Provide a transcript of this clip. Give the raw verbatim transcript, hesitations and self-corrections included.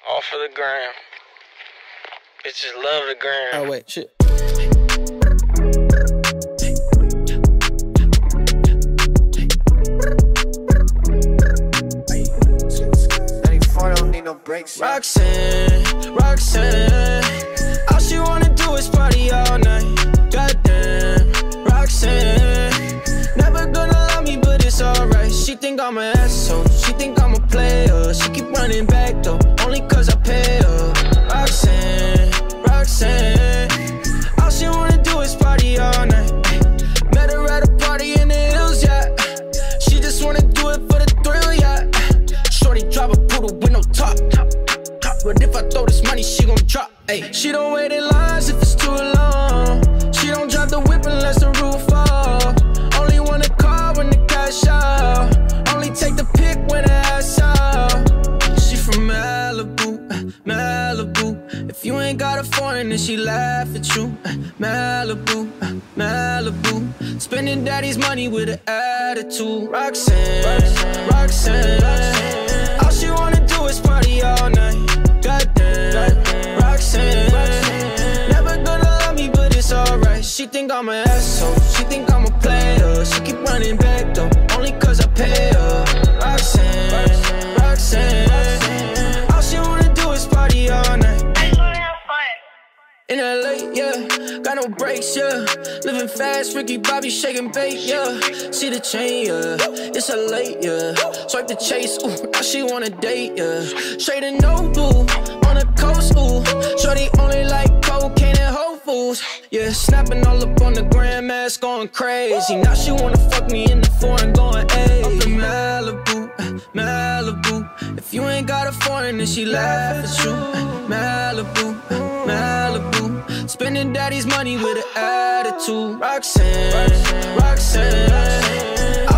All for the gram. Bitches love the gram. Oh, wait, shit. Don't need no breaks. Roxanne, Roxanne, all she wanna do is party all night. Goddamn, Roxanne, never gonna love me, but it's alright. She think I'm an asshole, she think I'm a player. She keep running back though, only cause I pay her. Roxanne, Roxanne, all she wanna do is party all night. Met her at a party in the hills, yeah. She just wanna do it for the thrill, yeah. Shorty drive a poodle with no top. But if I throw this money, she gon' drop. Ay. She don't wait in lines if it's too long. She don't drive the whip unless the roof fall. Only want a car when the cash out. Only take the pic when the ass out. She from Malibu, Malibu. If you ain't got a foreign, then she laugh at you. Malibu, Malibu. Spending daddy's money with an attitude. Roxanne, Roxanne, Roxanne, Roxanne. All she wanna do is party all night. Goddamn, Roxanne, Roxanne, never gonna love me, but it's alright. She think I'm an asshole, she think I'm a player. She keep running back though, only cause I pay her. Roxanne, Roxanne, Roxanne, all she wanna do is party all night. In L A, yeah, got no brakes, yeah. Living fast, Ricky Bobby shaking bait, yeah. See the chain, yeah, it's a late, yeah. Swipe the chase, ooh, now she wanna date, yeah. Straight and no blue, on the coast, ooh. Shorty only like cocaine and Whole Foods, yeah. Snapping all up on the grandmas, going crazy. Now she wanna fuck me in the foreign, going ayy. Up in Malibu, Malibu. If you ain't got a foreign, then she laugh at you. Malibu, Malibu. Spending daddy's money with an attitude. Roxanne, Roxanne, Roxanne,